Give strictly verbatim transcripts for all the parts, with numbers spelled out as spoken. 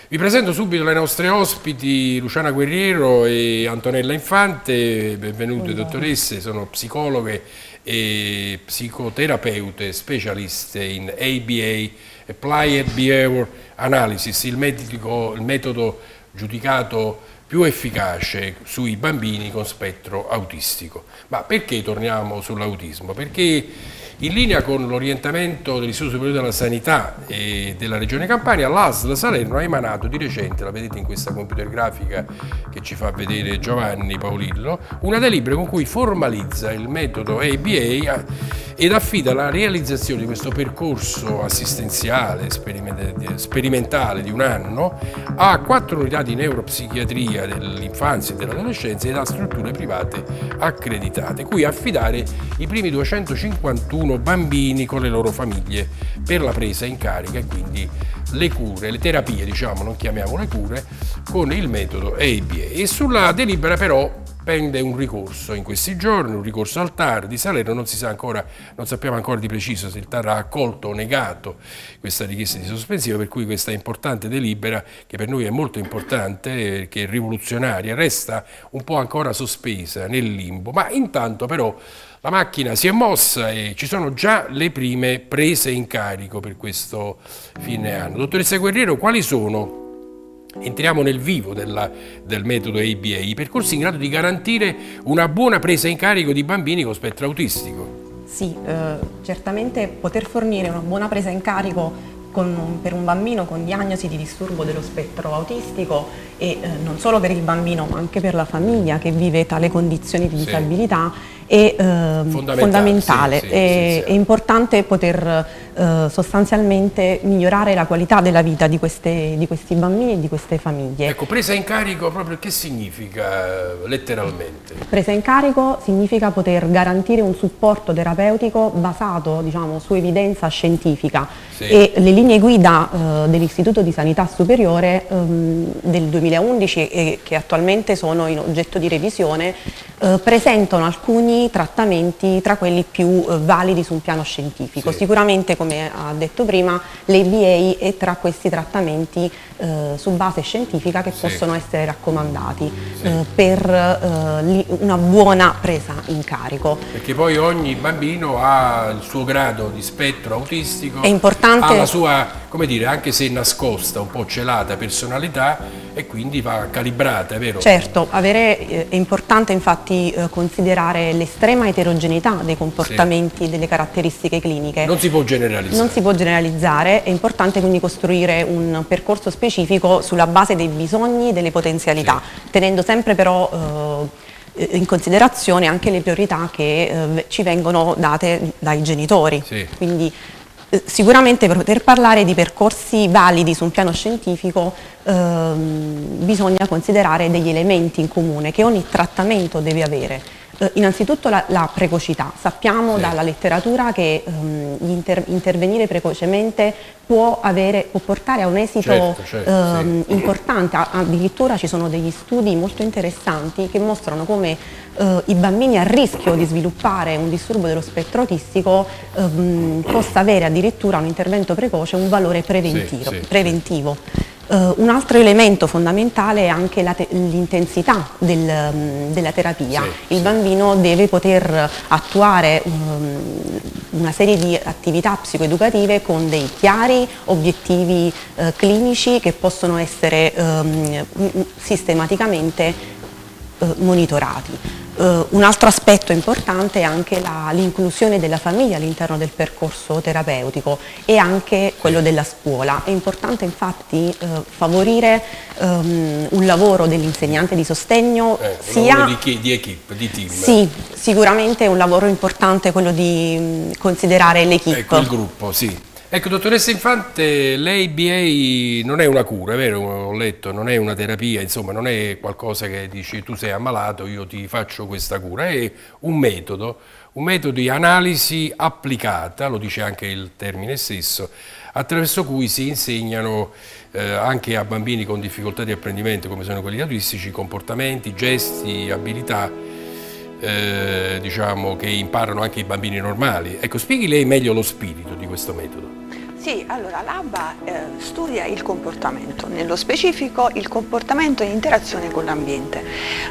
Vi presento subito le nostre ospiti Luciana Guerriero e Antonella Infante. Benvenute dottoresse, sono psicologhe e psicoterapeute specialiste in A B A, Applied Behavior Analysis, il metodo, il metodo giudicato più efficace sui bambini con spettro autistico. Ma perché torniamo sull'autismo? Perché in linea con l'orientamento dell'Istituto Superiore della Sanità e della Regione Campania, l'A S L Salerno ha emanato di recente, la vedete in questa computer grafica che ci fa vedere Giovanni Paolillo, una delibera con cui formalizza il metodo A B A ed affida la realizzazione di questo percorso assistenziale sperimentale di un anno a quattro unità di neuropsichiatria dell'infanzia e dell'adolescenza ed a strutture private accreditate, cui affidare i primi duecentocinquantuno bambini con le loro famiglie per la presa in carica e quindi le cure, le terapie, diciamo, non chiamiamole cure, con il metodo A B A. E sulla delibera però pende un ricorso in questi giorni, un ricorso al T A R di Salerno. Non si sa ancora, non sappiamo ancora di preciso se il T A R ha accolto o negato questa richiesta di sospensiva, per cui questa importante delibera, che per noi è molto importante, che è rivoluzionaria, resta un po' ancora sospesa nel limbo. Ma intanto però la macchina si è mossa e ci sono già le prime prese in carico per questo fine anno. Dottoressa Guerriero, quali sono? Entriamo nel vivo della, del metodo A B A, i percorsi in grado di garantire una buona presa in carico di bambini con spettro autistico. Sì, eh, certamente poter fornire una buona presa in carico con, per un bambino con diagnosi di disturbo dello spettro autistico e eh, non solo per il bambino ma anche per la famiglia che vive tale condizione di disabilità sì. È eh, fondamentale, fondamentale. Sì, sì, è, è importante poter eh, sostanzialmente migliorare la qualità della vita di, queste, di questi bambini e di queste famiglie. Ecco, presa in carico proprio che significa letteralmente? Presa in carico significa poter garantire un supporto terapeutico basato, diciamo, su evidenza scientifica sì. E le linee guida eh, dell'Istituto di Sanità Superiore ehm, del duemilaundici e che attualmente sono in oggetto di revisione eh, presentano alcuni trattamenti tra quelli più eh, validi su un piano scientifico. Sì. Sicuramente, come ha detto prima, l'A B A è tra questi trattamenti eh, su base scientifica che sì. possono essere raccomandati sì. eh, per eh, una buona presa in carico. Perché poi ogni bambino ha il suo grado di spettro autistico, è importante, ha la sua, come dire, anche se nascosta, un po' celata personalità e quindi va calibrata, è vero? Certo, avere, eh, è importante infatti eh, considerare l'estrema eterogeneità dei comportamenti, sì. delle caratteristiche cliniche. Non si può generalizzare. Non si può generalizzare, è importante quindi costruire un percorso specifico sulla base dei bisogni e delle potenzialità, sì. tenendo sempre però eh, in considerazione anche le priorità che eh, ci vengono date dai genitori. Sì. Quindi, sicuramente per poter parlare di percorsi validi su un piano scientifico ehm, bisogna considerare degli elementi in comune che ogni trattamento deve avere. Eh, innanzitutto la, la precocità. Sappiamo sì. dalla letteratura che ehm, inter intervenire precocemente può, avere, può portare a un esito certo, certo, ehm, sì. importante. Addirittura ci sono degli studi molto interessanti che mostrano come eh, i bambini a rischio di sviluppare un disturbo dello spettro autistico ehm, possa avere addirittura un intervento precoce un valore preventivo. Sì, sì, preventivo. Sì. Uh, un altro elemento fondamentale è anche l'intensità del, um, della terapia. Sì, il sì. bambino deve poter attuare um, una serie di attività psicoeducative con dei chiari obiettivi uh, clinici che possono essere um, sistematicamente uh, monitorati. Uh, un altro aspetto importante è anche l'inclusione della famiglia all'interno del percorso terapeutico e anche quello della scuola. È importante infatti uh, favorire um, un lavoro dell'insegnante di sostegno, eh, sia un lavoro di, di equip, di team. Sì, sicuramente è un lavoro importante quello di um, considerare l'equipe. Ecco, il gruppo, sì. Ecco, dottoressa Infante, l'A B A non è una cura, è vero? Ho letto, non è una terapia, insomma, non è qualcosa che dici tu sei ammalato, io ti faccio questa cura, è un metodo, un metodo di analisi applicata, lo dice anche il termine stesso, attraverso cui si insegnano eh, anche a bambini con difficoltà di apprendimento, come sono quelli autistici, comportamenti, gesti, abilità, Eh, diciamo che imparano anche i bambini normali. Ecco, spieghi lei meglio lo spirito di questo metodo. Sì, allora l'ABA eh, studia il comportamento, nello specifico il comportamento in interazione con l'ambiente.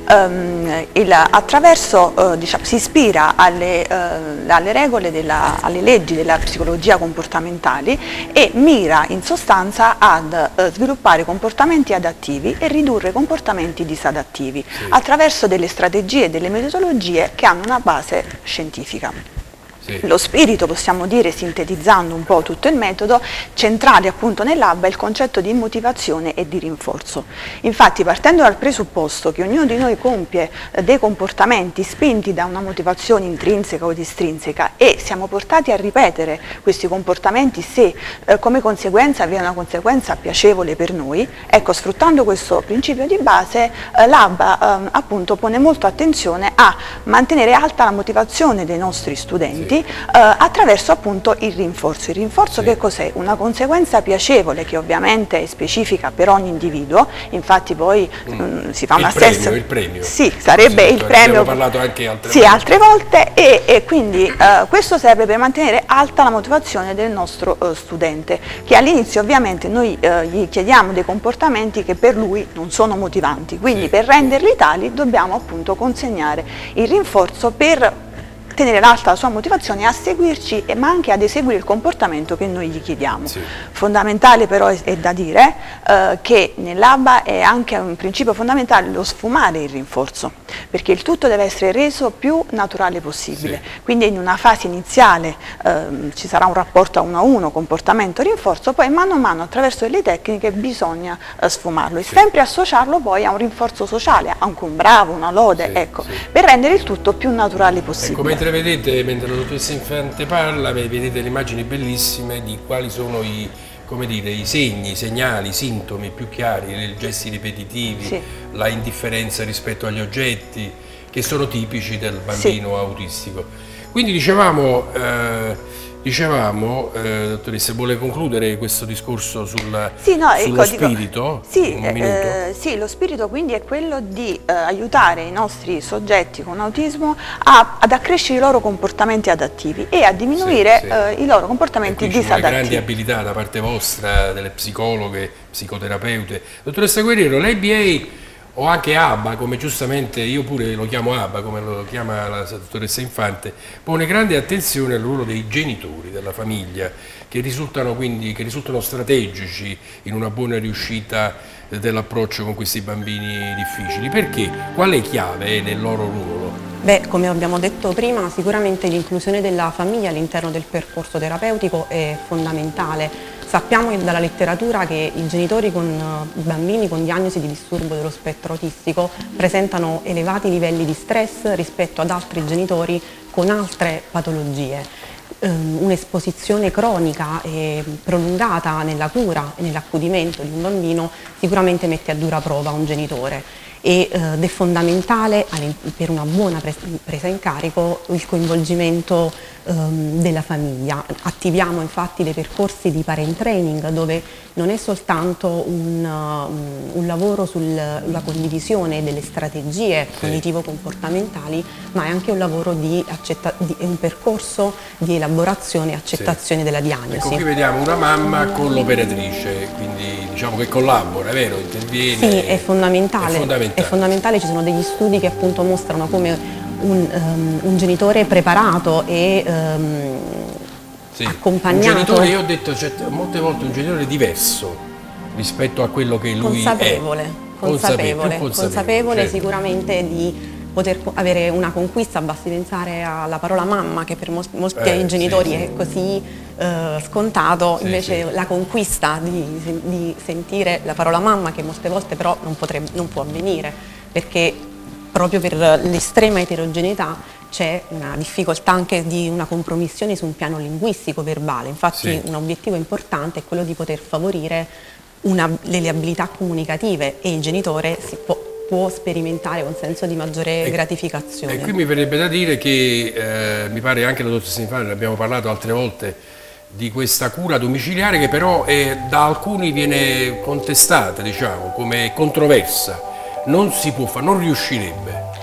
Um, attraverso, eh, diciamo, si ispira alle, eh, alle regole, della, alle leggi della psicologia comportamentali e mira in sostanza ad eh, sviluppare comportamenti adattivi e ridurre comportamenti disadattivi, sì, attraverso delle strategie e delle metodologie che hanno una base scientifica. Lo spirito, possiamo dire, sintetizzando un po' tutto il metodo, centrale appunto nell'ABA è il concetto di motivazione e di rinforzo. Infatti, partendo dal presupposto che ognuno di noi compie eh, dei comportamenti spinti da una motivazione intrinseca o estrinseca e siamo portati a ripetere questi comportamenti se eh, come conseguenza vi è una conseguenza piacevole per noi, ecco, sfruttando questo principio di base, eh, l'ABA eh, appunto pone molto attenzione a mantenere alta la motivazione dei nostri studenti, sì, Uh, attraverso appunto il rinforzo. Il rinforzo, sì, che cos'è? Una conseguenza piacevole che ovviamente è specifica per ogni individuo, infatti poi mm. mh, si fa il una premio, stessa... Il premio. Sì, sarebbe sì, il premio... Abbiamo parlato anche altre sì, volte. altre volte e, e quindi uh, questo serve per mantenere alta la motivazione del nostro uh, studente, che all'inizio ovviamente noi uh, gli chiediamo dei comportamenti che per lui non sono motivanti, quindi sì, per renderli tali dobbiamo appunto consegnare il rinforzo per tenere alta la sua motivazione a seguirci, ma anche ad eseguire il comportamento che noi gli chiediamo. Sì. Fondamentale però è, è da dire eh, che nell'ABA è anche un principio fondamentale lo sfumare il rinforzo, perché il tutto deve essere reso più naturale possibile. Sì. Quindi in una fase iniziale eh, ci sarà un rapporto a uno a uno, comportamento-rinforzo, poi mano a mano attraverso delle tecniche bisogna eh, sfumarlo e sì, sempre associarlo poi a un rinforzo sociale, anche un bravo, una lode, sì, ecco, sì, per rendere il tutto più naturale possibile. Ecco, vedete, mentre la dottoressa Infante parla, vedete le immagini bellissime di quali sono i, come dire, i segni, i segnali, i sintomi più chiari, i gesti ripetitivi, sì, la indifferenza rispetto agli oggetti, che sono tipici del bambino, sì, autistico. Quindi dicevamo, eh, dicevamo eh, dottoressa, vuole concludere questo discorso sul, sì, no, sullo ecco, spirito? Dico, sì, eh, sì, lo spirito quindi è quello di eh, aiutare i nostri soggetti con autismo a, ad accrescere i loro comportamenti adattivi e a diminuire, sì, sì, eh, i loro comportamenti disadattivi. Ci sono grandi abilità da parte vostra, delle psicologhe, psicoterapeute. Dottoressa Guerriero, l'A B A o anche ABA, come giustamente io pure lo chiamo ABA, come lo chiama la dottoressa Infante, pone grande attenzione al ruolo dei genitori, della famiglia, che risultano quindi che risultano strategici in una buona riuscita dell'approccio con questi bambini difficili. Perché? Quale chiave è nel loro ruolo? Beh, come abbiamo detto prima, sicuramente l'inclusione della famiglia all'interno del percorso terapeutico è fondamentale. Sappiamo dalla letteratura che i genitori con i bambini con diagnosi di disturbo dello spettro autistico presentano elevati livelli di stress rispetto ad altri genitori con altre patologie. Um, Un'esposizione cronica e prolungata nella cura e nell'accudimento di un bambino sicuramente mette a dura prova un genitore. Ed è fondamentale per una buona presa in carico il coinvolgimento um, della famiglia. Attiviamo infatti dei percorsi di parent training dove non è soltanto un, um, un lavoro sulla condivisione delle strategie cognitivo-comportamentali, ma è anche un lavoro di, di un percorso di elaborazione e accettazione, sì, della diagnosi. Ecco, qui vediamo una mamma con l'operatrice, quindi diciamo che collabora, è vero? Interviene. Sì, è fondamentale. È fondamentale. È fondamentale, ci sono degli studi che appunto mostrano come un, um, un genitore preparato e um, sì, accompagnato. Un genitore, io ho detto cioè, molte volte un genitore diverso rispetto a quello che lui consapevole, è. Consapevole, consapevole, consapevole, consapevole certo, sicuramente di poter avere una conquista, basti pensare alla parola mamma che per molti eh, genitori sì, è così eh, scontato, sì, invece sì, la conquista di, di sentire la parola mamma, che molte volte però non, potrebbe, non può avvenire, perché proprio per l'estrema eterogeneità c'è una difficoltà anche di una compromissione su un piano linguistico verbale. Infatti sì, un obiettivo importante è quello di poter favorire una, le abilità comunicative e il genitore si può può sperimentare un senso di maggiore e, gratificazione. E qui mi verrebbe da dire che eh, mi pare anche la dottoressa Infante, ne abbiamo parlato altre volte, di questa cura domiciliare che però è, da alcuni viene contestata, diciamo, come controversa. Non si può fare, non riuscirebbe.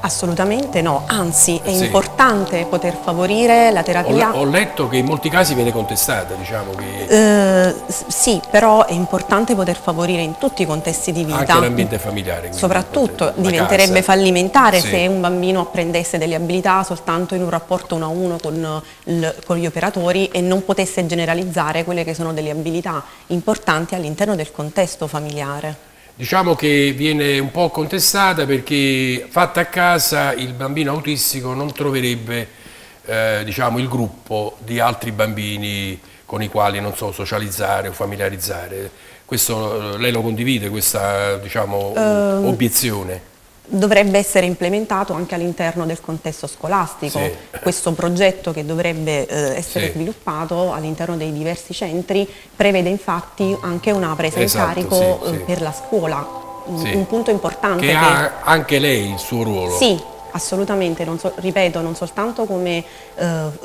Assolutamente no, anzi è Sì. importante poter favorire la terapia. Ho, ho letto che in molti casi viene contestata, diciamo che Eh, s- sì, però è importante poter favorire in tutti i contesti di vita. anche l'ambiente familiare. quindi, Soprattutto la diventerebbe casa. fallimentare Sì. se un bambino apprendesse delle abilità soltanto in un rapporto uno a uno con, il- con gli operatori e non potesse generalizzare quelle che sono delle abilità importanti all'interno del contesto familiare. Diciamo che viene un po' contestata perché fatta a casa il bambino autistico non troverebbe eh, diciamo, il gruppo di altri bambini con i quali, non so, socializzare o familiarizzare. Questo eh, lei lo condivide, questa diciamo, Ehm, obiezione? Dovrebbe essere implementato anche all'interno del contesto scolastico. Sì. Questo progetto che dovrebbe eh, essere Sì. sviluppato all'interno dei diversi centri prevede infatti anche una presa Esatto, in carico sì, eh, sì. per la scuola, un, Sì. un punto importante Che ha anche lei il suo ruolo. Sì, assolutamente, non so- ripeto, non soltanto come eh,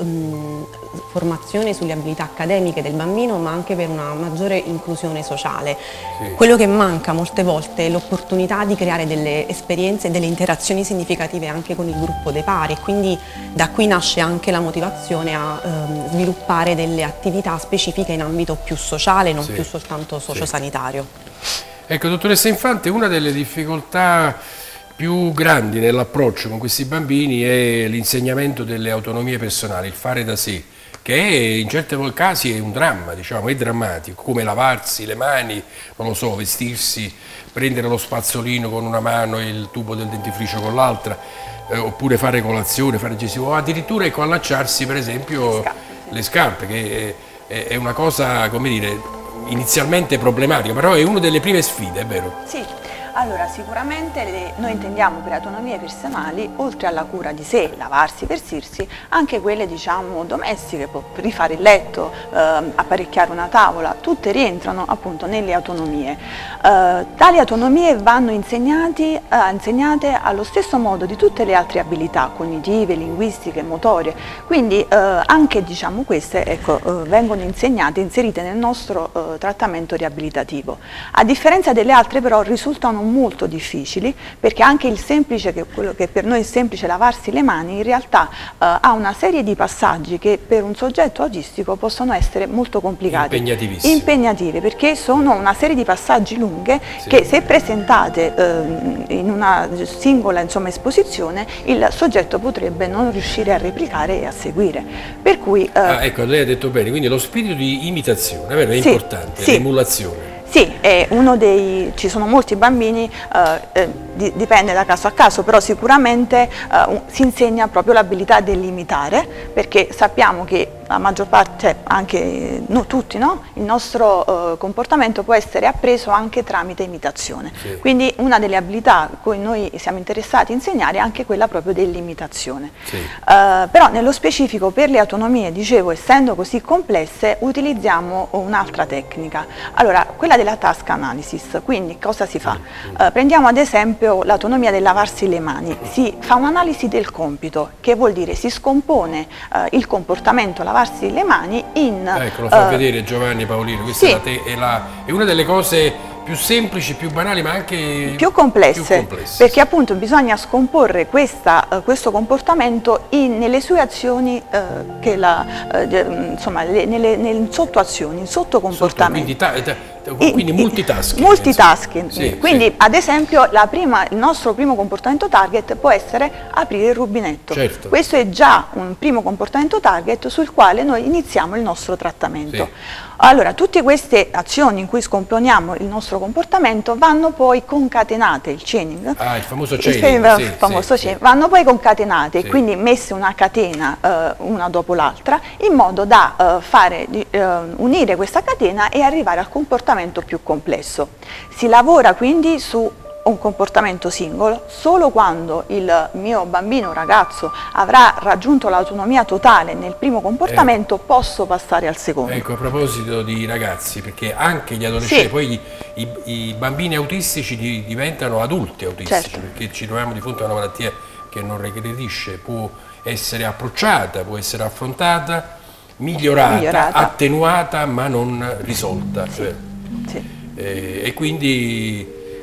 mh, formazione sulle abilità accademiche del bambino, ma anche per una maggiore inclusione sociale. Sì. Quello che manca molte volte è l'opportunità di creare delle esperienze, delle interazioni significative anche con il gruppo dei pari, e quindi da qui nasce anche la motivazione a ehm, sviluppare delle attività specifiche in ambito più sociale, non Sì. più soltanto sociosanitario. Ecco, dottoressa Infante, una delle difficoltà più grandi nell'approccio con questi bambini è l'insegnamento delle autonomie personali, il fare da sé, che in certi casi è un dramma, diciamo, è drammatico, come lavarsi le mani, non lo so, vestirsi, prendere lo spazzolino con una mano e il tubo del dentifricio con l'altra, eh, oppure fare colazione, fare gestivo, o addirittura ecco, allacciarsi per esempio Le scarpe, sì. le scarpe, che è, è una cosa, come dire, inizialmente problematica, però è una delle prime sfide, è vero? Sì, allora sicuramente le- noi intendiamo per autonomie personali, oltre alla cura di sé, lavarsi, vestirsi, anche quelle diciamo domestiche, può rifare il letto, ehm, apparecchiare una tavola, tutte rientrano appunto nelle autonomie. Eh, tali autonomie vanno insegnati, eh, insegnate allo stesso modo di tutte le altre abilità cognitive, linguistiche, motorie, quindi eh, anche diciamo queste ecco, eh, vengono insegnate, inserite nel nostro eh, trattamento riabilitativo. A differenza delle altre però risultano molto difficili perché anche il semplice, che quello che per noi è semplice lavarsi le mani, in realtà eh, ha una serie di passaggi che per un soggetto autistico possono essere molto complicati. Impegnativissimi. Impegnative perché sono una serie di passaggi lunghe Sì. che se presentate ehm, in una singola insomma, esposizione il soggetto potrebbe non riuscire a replicare e a seguire. Per cui eh, Ah, ecco, lei ha detto bene, quindi lo spirito di imitazione, vero? È Sì, importante, sì. l'emulazione. sì, è uno dei, ci sono molti bambini, eh, eh, di- dipende da caso a caso, però sicuramente eh, un- si insegna proprio l'abilità dell'imitare, perché sappiamo che la maggior parte, cioè anche no, tutti, no? Il nostro eh, comportamento può essere appreso anche tramite imitazione. Sì. Quindi una delle abilità a cui noi siamo interessati a insegnare è anche quella proprio dell'imitazione. Sì. Eh, però nello specifico per le autonomie, dicevo, essendo così complesse, utilizziamo un'altra tecnica. Allora, quella della task analysis, quindi cosa si fa? Eh, prendiamo ad esempio l'autonomia del lavarsi le mani, si fa un'analisi del compito, che vuol dire si scompone eh, il comportamento lavarsi le mani in... Ecco, lo fa eh, vedere Giovanni Paolino, questa sì. è, la te- è, la- è una delle cose più semplici, più banali, ma anche più complesse, più complesse. perché appunto bisogna scomporre questa, eh, questo comportamento in- nelle sue azioni, eh, che la, eh, de- insomma, le- nelle, nelle sottoazioni, in Sotto, sottocomportamenti. quindi, ta- ta- In- quindi in- multitasking. multitasking. insomma. Sì, Quindi sì. ad esempio la prima- il nostro primo comportamento target può essere aprire il rubinetto. Certo. Questo è già un primo comportamento target sul quale noi iniziamo il nostro trattamento. Sì. Allora, tutte queste azioni in cui scomponiamo il nostro comportamento vanno poi concatenate, il chaining, Ah, il famoso il chaining, fam- sì, famoso sì, chaining, sì. vanno poi concatenate, Sì. quindi messe una catena eh, una dopo l'altra, in modo da eh, fare, di- eh, unire questa catena e arrivare al comportamento più complesso. Si lavora quindi su un comportamento singolo solo quando il mio bambino o ragazzo avrà raggiunto l'autonomia totale nel primo comportamento posso passare al secondo. Ecco, a proposito di ragazzi, perché anche gli adolescenti, Sì. poi i, i bambini autistici di- diventano adulti autistici, Certo. perché ci troviamo di fronte a una malattia che non regredisce, può essere approcciata, può essere affrontata, migliorata, Migliorata. attenuata, ma non risolta. Cioè, Sì. eh, e quindi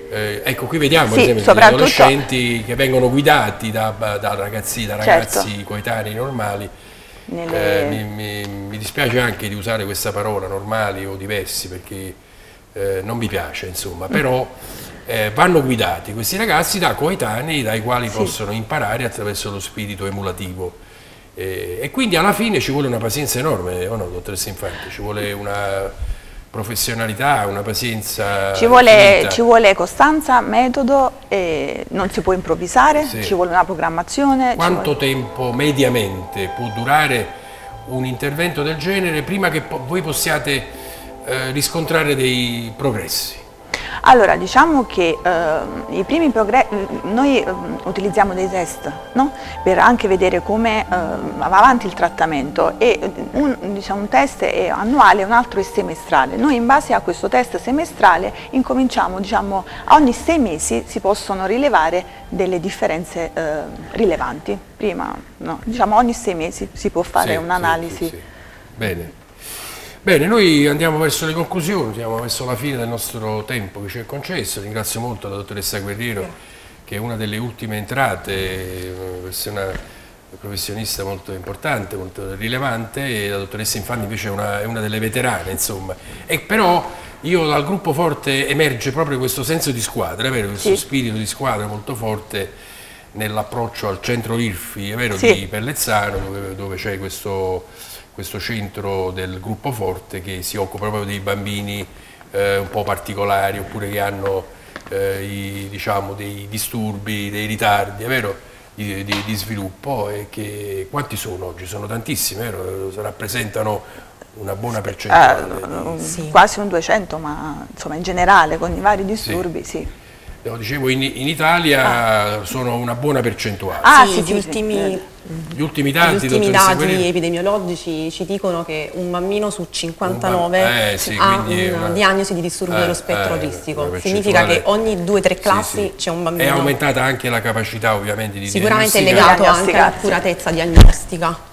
Eh, ecco, qui vediamo sì, ad esempio degli adolescenti che vengono guidati da, da ragazzi, da ragazzi certo. coetanei normali. Nelle... Eh, mi, mi, mi dispiace anche di usare questa parola, normali o diversi, perché eh, non mi piace, insomma, però eh, vanno guidati questi ragazzi da coetanei dai quali sì. possono imparare attraverso lo spirito emulativo. Eh, e quindi alla fine ci vuole una pazienza enorme, o no, dottoressa Infante? Ci vuole una professionalità, una pazienza ci vuole, ci vuole costanza, metodo, eh, non si può improvvisare, sì. ci vuole una programmazione. Quanto vuole... tempo mediamente può durare un intervento del genere prima che po voi possiate eh, riscontrare dei progressi? Allora, diciamo che eh, i primi progressi, noi eh, utilizziamo dei test, no? Per anche vedere come eh, va avanti il trattamento, e un, diciamo, un test è annuale e un altro è semestrale. Noi in base a questo test semestrale incominciamo, diciamo, ogni sei mesi si possono rilevare delle differenze eh, rilevanti. Prima, no, diciamo ogni sei mesi si può fare sì, un'analisi. Sì, sì, sì. Bene. Bene, noi andiamo verso le conclusioni, siamo verso la fine del nostro tempo che ci è concesso. Ringrazio molto la dottoressa Guerriero, che è una delle ultime entrate, una professionista molto importante, molto rilevante, e la dottoressa Infante invece è una, è una delle veterane, insomma. E però io dal gruppo forte emerge proprio questo senso di squadra, è vero? Questo sì. spirito di squadra molto forte nell'approccio al centro I R F I, è vero, sì. di Pellezzano, dove, dove c'è questo... questo centro del gruppo forte che si occupa proprio dei bambini eh, un po' particolari, oppure che hanno eh, i, diciamo, dei disturbi, dei ritardi, è vero, di, di, di sviluppo. E che quanti sono oggi? Sono tantissimi, vero? Rappresentano una buona percentuale. Eh, di... sì. Quasi un duecento, ma insomma in generale con i vari disturbi, sì. sì. No, dicevo, in, in Italia ah. sono una buona percentuale. Ah, sì, sì, gli, ultimi, sì. gli ultimi dati, gli ultimi dati epidemiologici ci dicono che un bambino su cinquantanove eh, sì, ha una, una diagnosi di disturbo eh, dello spettro eh, autistico. Significa che ogni due o tre classi sì, sì. c'è un bambino. È aumentata anche la capacità ovviamente di sicuramente è legato anche all'accuratezza diagnostica.